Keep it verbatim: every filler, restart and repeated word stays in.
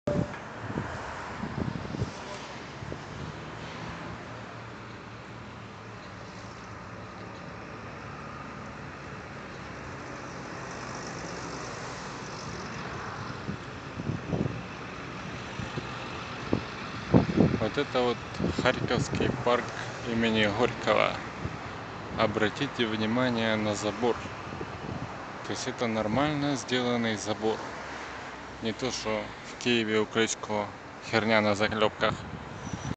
Вот это вот Харьковский парк имени Горького. Обратите внимание на забор. То есть это нормально сделанный забор. Не то, что в Киеве у Кличко херня на заклепках.